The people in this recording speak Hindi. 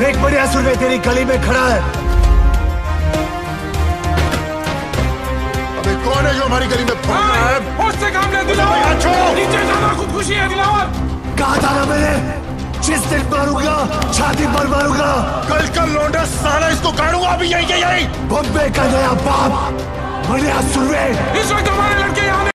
एक बढ़िया सुरवे तेरी गली में खड़ा है। अबे कौन है जो हमारी गली में भौंक रहा है? उससे काम ले दिलावर, नीचे जाना खुदकुशी है दिलावर। कहा था ना मैंने, जिस दिन मारूंगा छाती पर मारूंगा। कल का लौंडा साला इसको गाड़ूंगा अभी यही के यही। बॉम्बे का नया बाप बढ़िया सुरवे। इस वक्त हमारे लड़के यहाँ